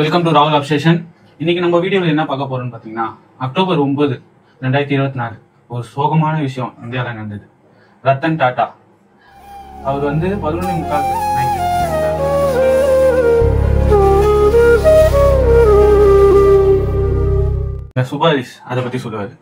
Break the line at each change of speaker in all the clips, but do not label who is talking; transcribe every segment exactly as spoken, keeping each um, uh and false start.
Welcome to ராகுல் obsession. இன்னைக்கு நம்ம வீடியோவில் என்ன பார்க்க போறோம்னு பார்த்தீங்கன்னா, அக்டோபர் ஒன்பது ரெண்டாயிரத்தி இருபத்தி நாலு ஒரு சோகமான விஷயம் இந்தியாவில் நடந்தது. ரத்தன் டாடா அவர் வந்து பதினொன்று முக்கால் சுபாரிஷ் அதை பத்தி சொல்லுவாரு.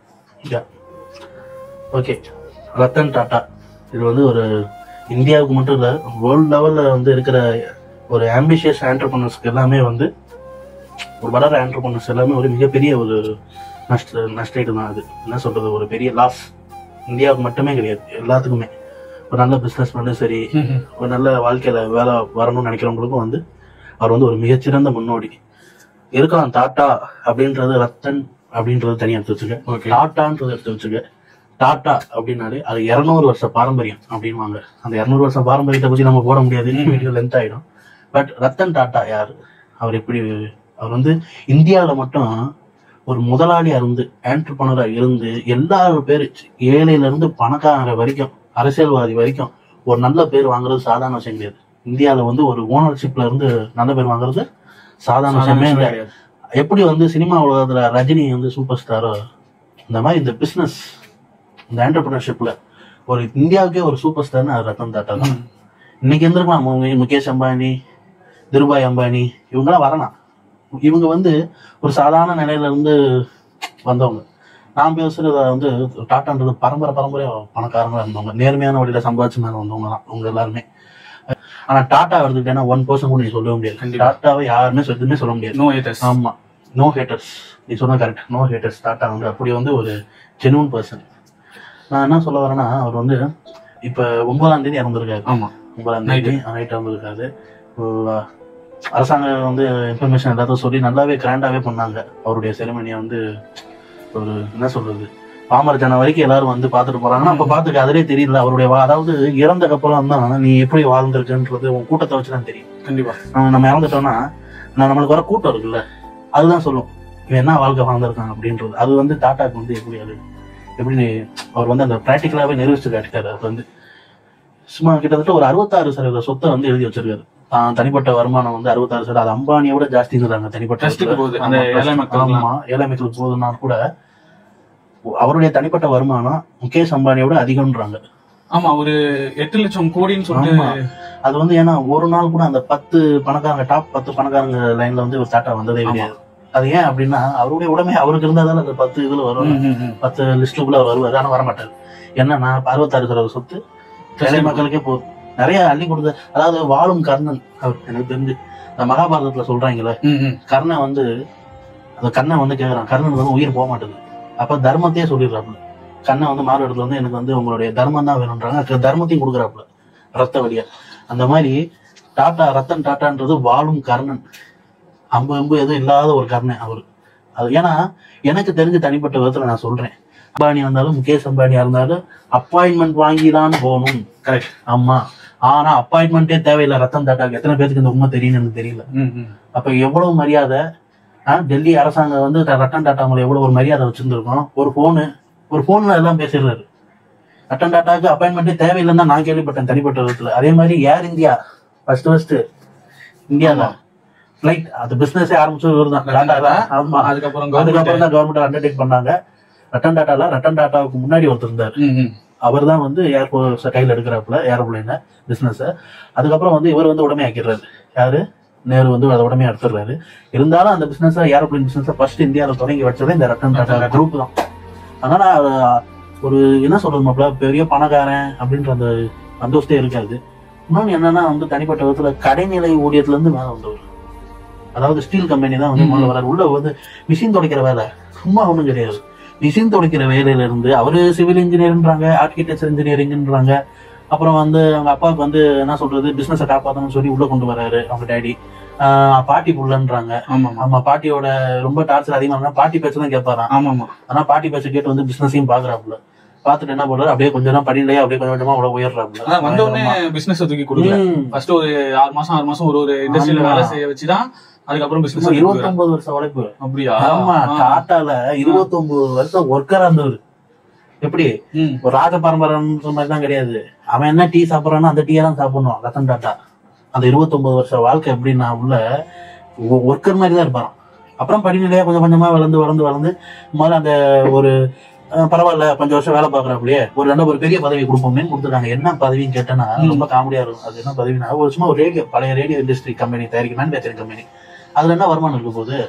ஓகே, ரத்தன் டாடா இது வந்து ஒரு இந்தியாவுக்கு மட்டும் இல்லை, வேர்ல்டு லெவலில் வந்து இருக்கிற ஒரு ஆம்பிஷியஸ் ஆண்டர்பிரனர்ஸ்க்கு எல்லாமே வந்து ஒரு வளர ஆண்டர்பிரனர்ஸ் எல்லாமே ஒரு மிகப்பெரிய ஒரு நஷ்ட நஷ்டீடு தான். அது என்ன சொல்றது, ஒரு பெரிய லாஸ். இந்தியாவுக்கு மட்டுமே கிடையாது, எல்லாத்துக்குமே. ஒரு நல்ல பிஸ்னஸ் பண்ணு சரி, ஒரு நல்ல வாழ்க்கையில வேலை வரணும்னு நினைக்கிறவங்களுக்கும் வந்து அவர் வந்து ஒரு மிகச்சிறந்த முன்னோடி. இருக்கலாம் டாட்டா அப்படின்றது, ரத்தன் அப்படின்றது தனியாக எடுத்து வச்சுக்க, டாட்டான்றது எடுத்து வச்சுக்க. டாட்டா அப்படின்னாலே அது இருநூறு வருஷ பாரம்பரியம் அப்படின்வாங்க. அந்த இருநூறு வருஷம் பாரம்பரியத்தை பற்றி நம்ம போட முடியாது, வீடியோ லென்த் ஆகிடும். பட் ரத்தன் டாட்டா யார், அவர் எப்படி, அவர் வந்து இந்தியாவில் மட்டும் ஒரு முதலாளியாக இருந்து ஆண்டர்பிரனராக இருந்து எல்லாரும் பேர் ஏழையிலேருந்து பணக்கார வரைக்கும் அரசியல்வாதி வரைக்கும் ஒரு நல்ல பேர் வாங்குறது சாதாரண விஷயம் கிடையாது. இந்தியாவில் வந்து ஒரு ஓனர்ஷிப்ல இருந்து நல்ல பேர் வாங்குறது சாதாரண விஷயமே கிடையாது. எப்படி வந்து சினிமா உலகத்துல ரஜினி வந்து சூப்பர் ஸ்டாரோ, இந்த மாதிரி இந்த பிஸ்னஸ் இந்த ஆண்டர்பிரினர்ஷிப்ல ஒரு இந்தியாவுக்கே ஒரு சூப்பர் ஸ்டார்னு ரத்தன் டாட்டா தான். இன்னைக்கு இருந்திருக்கலாம் முகேஷ் அம்பானி, திருபாய் அம்பானி, இவங்கெல்லாம் வரலாம். இவங்க வந்து ஒரு சாதாரண நிலையில இருந்து வந்தவங்க. நான் பேசுறத வந்து டாட்டான்றது பரம்பரை பரம்பரையா பணக்காரங்களா இருந்தவங்க, நேர்மையான வழியில சம்பாதிச்சு மேல வந்தவங்க தான் அவங்க எல்லாருமே. ஆனா டாட்டா எடுத்துக்கிட்டேன்னா ஒன் பர்சன்ட் கூட நீ சொல்லவே முடியாது. டாட்டாவை யாருமே எதுவுமே சொல்ல முடியாது.
No haters.
ஆமா, நோ ஹேட்டர்ஸ். நீ சொன்ன கரெக்ட், நோ ஹேட்டர்ஸ். டாட்டா வந்து அப்படி வந்து ஒரு ஜெனுவன் பர்சன். நான் என்ன சொல்ல வரேன்னா, அவர் வந்து இப்ப ஒன்பதாம் தேதி இறந்துருக்காரு. ஆமா, ஒன்பதாம் தேதி நைட் இறந்துருக்காரு. அரசாங்கம் வந்து இன்ஃபர்மேஷன் எல்லாத்தையும் சொல்லி நல்லாவே கிராண்டாவே பண்ணாங்க அவருடைய செரிமனியை. வந்து ஒரு என்ன சொல்றது, பாமர ஜன வரைக்கும் எல்லாரும் வந்து பாத்துட்டு போறாங்கன்னா அப்ப பாத்துக்க அதிலே தெரியல அவருடைய, அதாவது இறந்த அப்புறம் தான் நீ எப்படி வாழ்ந்திருக்குன்றது உன் கூட்டத்தை வச்சுதான் தெரியும். கண்டிப்பா நம்ம இறந்துட்டோம்னா நம்மளுக்கு வர கூட்டம் இருக்குல்ல, அதுதான் சொல்லும் இவன் என்ன வாழ்க்கை வாழ்ந்திருக்கான் அப்படின்றது. அது வந்து டாட்டாக்கு வந்து எப்படி, அது எப்படி அவர் வந்து அந்த பிராக்டிக்கலாவே நிரூபிச்சு காட்டிட்டாரு. அது வந்து சும்மா கிட்டத்தட்ட ஒரு அறுபத்தாறு சதவீத சொத்தை வந்து எழுதி வச்சிருக்காரு. தான் தனிப்பட்ட வருமானம் வந்து அறுபத்தாறு சதவீதம், அது அம்பானியை விட ஜாஸ்திங்கிறாங்க தனிப்பட்ட. ஆமா, ஏழை மக்களுக்கு போதுன்னா கூட அவருடைய தனிப்பட்ட வருமானம் முகேஷ் அம்பானியோட அதிகம்ன்றாங்க.
ஆமா, ஒரு எட்டு லட்சம் கோடின்னு சொல்லுவாங்க.
அது வந்து ஏன்னா ஒரு நாள் கூட அந்த பத்து பணக்காரங்க, டாப் பத்து பணக்காரங்க லைன்ல வந்து ஒரு டாட்டா வந்ததே கிடையாது. அது ஏன் அப்படின்னா அவருடைய உடமை அவருக்கு இருந்தாலும் அந்த பத்து இதுல வரும், பத்து லிஸ்டுக்குள்ள அவர் வருவாரு. ஆனா வரமாட்டாரு. என்னன்னா அறுபத்தாறு சதவீத சொத்து ஏழை மக்களுக்கே போதும், நிறைய அள்ளி கொடுத்த. அதாவது வாழும் கர்ணன் அவர். எனக்கு தெரிஞ்சு இந்த மகாபாரதத்துல சொல்றாங்களே, கர்ணன் வந்து அந்த கண்ணை வந்து கேக்குறான், கர்ணனுக்கு வந்து உயிர் போக மாட்டேங்குது. அப்ப தர்மத்தையே சொல்லிடுறாப்புல. கண்ணை வந்து மாறு இடத்துல வந்து எனக்கு வந்து உங்களுடைய தர்மம் தான் வேணும்ன்றாங்க, தர்மத்தையும் கொடுக்குறாப்புல ரத்த வழியா. அந்த மாதிரி டாட்டா, ரத்தன் டாட்டான்றது வாழும் கர்ணன், அம்பு அம்பு எதுவும் இல்லாத ஒரு கர்ணன் அவரு. அது ஏன்னா எனக்கு தெரிஞ்ச தனிப்பட்ட விதத்துல நான் சொல்றேன், அம்பானி இருந்தாலும் முகேஷ் அம்பானியா இருந்தாலும் அப்பாயின்மெண்ட் வாங்கிதான் போகணும். கரெக்ட். ஆமா, ஆனா அப்பாயின்மெண்டே தேவையில்லை ரத்தன் டாட்டாக்கு. எத்தனை பேருக்கு இந்த உண்மை தெரியும்னு எனக்கு தெரியல. அப்ப எவ்வளவு மரியாதை டெல்லி அரசாங்கம் வந்து ரத்தன் டாட்டா மேல எவ்வளவு ஒரு மரியாதை வச்சிருந்திருக்கோம். ஒரு போனு ஒரு போன்ல எல்லாம் பேசிடுறாரு. ரத்தன் டாட்டாக்கு அப்பாயின்மெண்டே தேவையில்லைன்னு தான் நான் கேள்விப்பட்டேன் தனிப்பட்ட விதத்துல. அதே மாதிரி ஏர் இந்தியா ஃபர்ஸ்ட் ஃபர்ஸ்ட் இந்தியால ஃபிளைட் அது பிசினஸே ஆரம்பிச்சது இவர் தான், டாடா தான். ஆமா, அதுக்கப்புறம் அதுக்கப்புறம் தான் கவர்மெண்ட் அண்டர்டேக் பண்ணாங்க. ரத்தன் டாட்டால ரத்தன் டாட்டாவுக்கு முன்னாடி ஒருத்தர் இருந்தாரு, அவர் தான் வந்து ஏர்போர்ட் கையில் எடுக்கிறாப்புல ஏரோப்ளைன பிசினஸ். அதுக்கப்புறம் வந்து இவர் வந்து உடனே ஆக்கிடுறாரு. யாரு, நேரு வந்து அதை உடனே எடுத்துடுறாரு. இருந்தாலும் அந்த பிசினஸ் ஏரோப்ளைன் பிசினஸ் ஃபர்ஸ்ட் இந்தியாவில் தொடங்கி வச்சதே இந்த ரத்தன் டாடா குரூப் தான். அதனால ஒரு என்ன சொல்றது மாப்பிள, பெரிய பணக்காரன் அப்படின்ற அந்த சந்தோஷத்தே இருக்காது. இன்னொன்னு என்னன்னா வந்து தனிப்பட்ட விதத்துல கடைநிலை ஊழியத்துல இருந்து மேல வந்தவர். அதாவது ஸ்டீல் கம்பெனி தான் வந்து முதல்ல வர்றாரு. உள்ள வந்து மிஷின் துடைக்கிற வேலை சும்மா ஒண்ணும் கிடையாது. மிஷின் துடைக்கிற வேலையில இருந்து அவரு சிவில் இன்ஜினியர்ன்றாங்க, ஆர்கிடெக்சர் இன்ஜினியரிங்ன்றாங்க. அப்புறம் வந்து அவங்க அப்பாவுக்கு வந்து என்ன சொல்றது பிசினஸை காப்பாற்றணும்னு சொல்லி உள்ள கொண்டு வர்றாரு அவங்க டேடி. ஆஹ் பாட்டி புள்ளன்றாங்க. ஆமா, பாட்டியோட ரொம்ப டார்ச்சர் அதிகமா இருந்தா பாட்டி பேச்சு தான் கேட்பாராம். ஆமா ஆமா, ஆனா பாட்டி பேச்சு கேட்டு வந்து பிசினஸையும் பாக்குறாப்புல. பாத்துட்டு என்ன பண்றாரு, அப்படியே கொஞ்சம் நேரம் படியிலேயே அப்படியே கொஞ்சம் கொஞ்சமா அவ்வளவு உயர்றாப்புல. வந்த உடனே பிசினஸ் தூக்கி கொடுக்கல. ஃபர்ஸ்ட் ஒரு ஆறு மாசம் ஆறு மாசம் ஒரு ஒரு இண்டஸ்ட்ரியில வேலை செய்ய வச்சுதான் அதுக்கப்புறம் பிசினஸ். இருபத்தி ஒன்பது வருஷம் உழைப்பு. அப்படியா? ஆமா, டாட்டால இருபத்தி ஒன்பது வருஷம் ஒர்க்கரா இருந்தது. எப்படி ஒரு ராஜ பரம்பரைன்ற மாதிரி தான் கிடையாது. அவன் என்ன டீ சாப்பிடறானோ அந்த டீயை தான் சாப்பிடணும் ரத்தன் டாட்டா. அந்த இருபத்தி ஒன்பது வருஷம் வாழ்க்கை எப்படின்னா உள்ள ஒர்க்கர் மாதிரி தான் இருப்பாராம். அப்புறம் படிநிலையா கொஞ்சம் கொஞ்சமா வளர்ந்து வளர்ந்து வளர்ந்து முதல்ல அந்த ஒரு பரவாயில்ல கொஞ்சம் வருஷம் வேலை பாக்குறாப்லயே ஒரு நல்ல ஒரு பெரிய பதவி கொடுப்போம்னு கொடுத்துருக்காங்க. என்ன பதவின்னு கேட்டேன்னா ரொம்ப காமெடியா இருக்கும். அது என்ன பதவினா ஒரு சும்மா ஒரு ரேடியோ பழைய ரேடியோ இண்டஸ்ட்ரி கம்பெனி தயாரிக்க மேனுபேக்சரிங் கம்பெனி. அதுல என்ன வருமானம் இருக்க போகுது?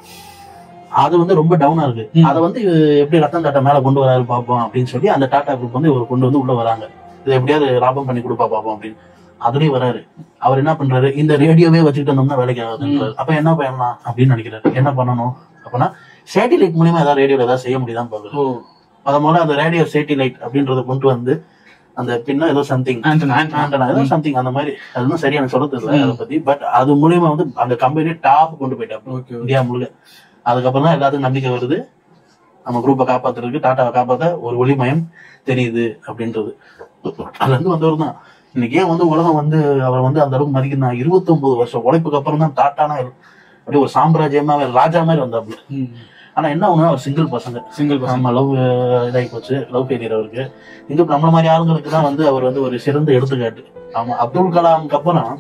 அது வந்து ரொம்ப டவுனா இருக்கு. அதை வந்து எப்படி ரத்தன் டாட்டா மேல கொண்டு வராரு பார்ப்போம் அப்படின்னு சொல்லி அந்த டாடா குரூப் வந்து இவர் கொண்டு வந்து உள்ள வராங்க. இதை எப்படியாவது லாபம் பண்ணி கொடுப்பா பார்ப்போம் அப்படின்னு. அதுலயும் வராரு. அவர் என்ன பண்றாரு, இந்த ரேடியோவே வச்சுக்கிட்டு வந்தோம்னா வேலைக்கு ஆகுதுன்றாரு. அப்ப என்ன பண்ணலாம் அப்படின்னு நினைக்கிறாரு. என்ன பண்ணணும் அப்படின்னா சேட்டிலைட் மூலியமா ஏதாவது ரேடியோல ஏதாவது செய்ய முடியுதான்னு பாக்குறது. அத முதல்ல அந்த ரேடியோ சேட்டிலைட் அப்படின்றத கொண்டு வந்து அந்த பின்ன ஏதோ சம்திங் ஏதோ சம்திங் அந்த மாதிரி அதுதான் சரியான சொல்றது இல்லை அதை பத்தி. பட் அது மூலியமா வந்து அந்த கம்பெனி டாப் கொண்டு போயிட்டாங்க இந்தியா முழுக்க. அதுக்கப்புறம் தான் எல்லாத்துக்கும் நம்பிக்கை வருது, நம்ம குரூப்பை காப்பாத்துறதுக்கு டாட்டாவை காப்பாத்த ஒரு ஒளிமயம் தெரியுது அப்படின்றது. அதுல இருந்து வந்தவர் தான் இன்னைக்கு ஏன் வந்து உலகம் வந்து அவர் வந்து அந்த அளவுக்கு மதிக்கிறான். இருபத்தி ஒன்பது வருஷம் உழைப்புக்கு அப்புறம் தான் டாட்டானா அப்படியே ஒரு சாம்ராஜ்யமா ராஜா மாதிரி வந்தாப்புல. ஆனா என்ன ஒண்ணு, அவர் சிங்கிள் பசங்க சிங்கிள் நம்ம லவ் இதாகி போச்சு, லவ் ஃபெயிலியர் அவருக்கு. இங்க நம்மள மாதிரி ஆளுங்களுக்கு தான் வந்து அவர் வந்து ஒரு சிறந்த எடுத்துக்காட்டு. ஆமா, அப்துல் கலாமுக்கு அப்புறம்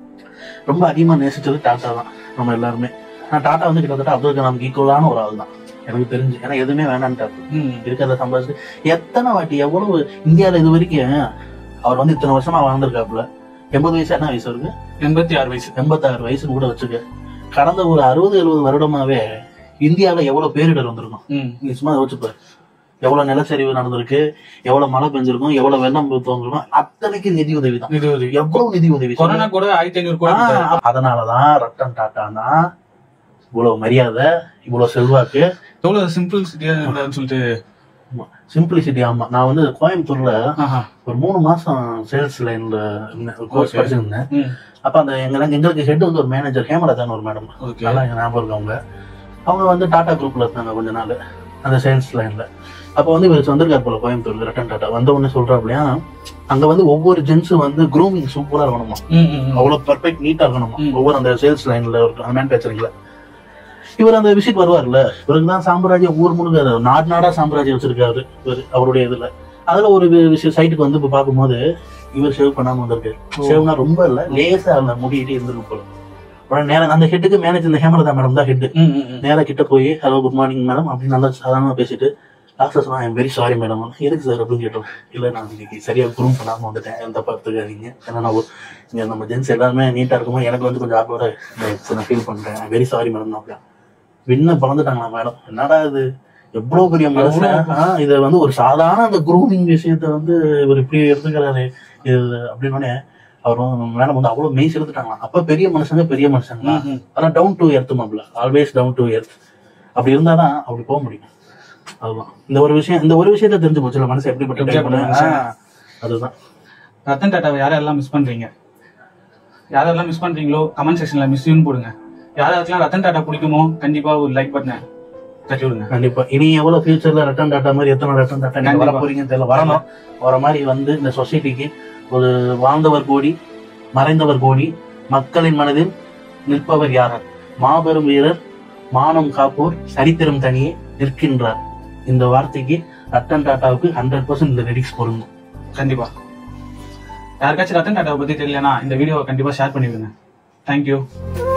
ரொம்ப அதிகமா நேசிச்சது டாட்டா தான் நம்ம எல்லாருமே. ஆனா டாட்டா வந்து கிட்டத்தட்ட அப்துல் கலாமுக்கு ஈக்குவலான ஒரு ஆள் தான் எனக்கு தெரிஞ்சு. ஏன்னா எதுவுமே வேணான்ட்டாரு, இருக்கிறத சம்பாதிச்சு எத்தனை வாட்டி எவ்வளவு இந்தியாவில இது வரைக்கும் அவர் வந்து இத்தனை வருஷமா வாழ்ந்திருக்காப்புல. எண்பது வயசு என்ன வயசு இருக்கு? எண்பத்தி ஆறு வயசு எண்பத்தி ஆறு வயசுன்னு கூட வச்சுக்க. கடந்த ஒரு அறுபது எழுபது வருடமாவே இந்தியாவில எவ்வளவு பேரிடர் வந்திருக்கும் நீ சும்மா யோசிச்சுப்பாரு. எவ்வளவு நிலச்சரிவு நடந்திருக்கு, எவ்வளவு மழை பெஞ்சிருக்கும், எவ்வளவு வெள்ளம் தோன்றிருக்கும். அத்தனைக்கு நிதி உதவி தான். நிதி உதவி எவ்வளவு நிதி உதவி
கொரோனா கூட ஆயிரத்தி ஐநூறு.
அதனாலதான் ரத்தன் டாட்டானா இவ்வளவு மரியாதை, இவ்வளவு செல்வாக்கு,
எவ்வளவு சிம்பிளிசிட்டியா சொல்லிட்டு.
சிம்பிளிசிட்டி. ஆமா, நான் வந்து கோயம்புத்தூர்ல ஒரு மூணு மாசம் சேல்ஸ் லைன்ல கோர்ஸ் படிச்சிருந்தேன். அப்ப அந்த எங்க எங்களுக்கு ஹெட் வந்து ஒரு மேனேஜர் ஹேமராஜான்னு ஒரு மேடம், நல்லா எங்க ஞாபகம் இருக்கவங்க. அவங்க வந்து டாடா குரூப்ல இருந்தாங்க கொஞ்ச நாள் அந்த சேல்ஸ் லைன்ல. அப்ப வந்து இவர் வந்திருக்காரு போல கோயம்புத்தூர்ல ரத்தன் டாட்டா. வந்த உடனே சொல்றாப்லையா, அங்க வந்து ஒவ்வொரு ஜென்ஸும் வந்து க்ரூமிங் சூப்பரா இருக்கணுமா, அவ்வளவு பர்ஃபெக்ட் நீட்டா இருக்கணுமா ஒவ்வொரு அந்த சேல்ஸ் லைன்ல மேனுபேக்சரிங்ல. இவர் அந்த விசிட் வருவார்ல, இவருக்கு தான் சாம்ராஜ்யம் ஊர் முழுக்க நாடு நாடா சாம்ராஜ்யம் வச்சிருக்காரு இவர் அவருடைய இதுல. அதுல ஒரு விஷயம் சைட்டுக்கு வந்து இப்ப பாக்கும்போது இவர் ஷேவ் பண்ணாம வந்திருக்காரு. ஷேவ்னா ரொம்ப இல்ல, லேசா இல்ல முடியிட்டே இருந்திருக்கு போல. உடனே நேரம் அந்த ஹெட்டுக்கு மேனேஜர் இந்த ஹேமலதா மேடம் தான் ஹெட். நேரா கிட்ட போய் ஹலோ குட் மார்னிங் மேடம் அப்படின்னு நல்லா சாதாரணமா பேசிட்டு லாஸ்ட் சொன்னா ஐம் வெரி சாரி மேடம். எதுக்கு சார் அப்படின்னு கேட்டோம். இல்ல நான் இன்னைக்கு சரியா குரூம் பண்ணாம வந்துட்டேன், எந்த பார்த்துக்காதீங்க. ஏன்னா நான் இங்க நம்ம ஜென்ஸ் எல்லாருமே நீட்டா இருக்குமோ எனக்கு வந்து கொஞ்சம் ஆக்வர்டா நான் ஃபீல் பண்றேன், வெரி சாரி மேடம். அப்படியா விண்ண பறந்துட்டாங்களா மேடம்? என்னடா இது எவ்வளவு பெரிய மனுஷன், இதை வந்து ஒரு சாதாரண அந்த குரூமிங் விஷயத்த வந்து இவர் இப்படி எடுத்துக்கிறாரு இது அப்படின்னோடனே அவர் மேடம் வந்து அவ்வளவு மெய் செலுத்துட்டாங்களாம். அப்ப பெரிய மனுஷங்க பெரிய மனுஷங்களா, ஆனா டவுன் டு எர்த் மாப்ள, ஆல்வேஸ் டவுன் டு எர்த். அப்படி இருந்தாதான் அப்படி போக முடியும். அதுதான் இந்த ஒரு விஷயம், இந்த ஒரு விஷயத்த தெரிஞ்சு போச்சுல மனசு எப்படிப்பட்ட. அதுதான்
ரத்தன் டாட்டாவை யாரெல்லாம் மிஸ் பண்றீங்க, யாரெல்லாம் மிஸ் பண்றீங்களோ கமெண்ட் செக்ஷன்ல மிஸ்யூன்னு போடுங்க. யாராருக்கெல்லாம் ரத்தன் டாட்டா பிடிக்குமோ கண்டிப்பா ஒரு லைக் பட்டனை தட்டி விடுங்க.
கண்டிப்பா இனி எவ்வளவு ஃபியூச்சர்ல ரத்தன் டாட்டா மாதிரி எத்தனை ரத்தன் டாட்டா நீங்க வர போறீங்கன்னு தெரியல. வரணும், வர மாதிரி வந்து இந்த சொசைட்டிக்கு ஒரு வாழ்ந்தவர் கோடி மறைந்தவர் கோடி, மக்களின் மனதில் நிற்பவர் யார், மாபெரும் வீரர், மானம் காப்போர், சரித்திரம் தனியே நிற்கின்றார். இந்த வார்த்தைக்கு ரத்தன் டாட்டாவுக்கு ஹண்ட்ரட் பர்சன்ட் இந்த லிரிக்ஸ் பொருந்தும். கண்டிப்பா யாருக்காச்சும் ரத்தன் டாட்டாவை பத்தி தெரியலன்னா இந்த வீடியோவை கண்டிப்பா ஷேர் பண்ணிவிடுங்க. தேங்க்யூ.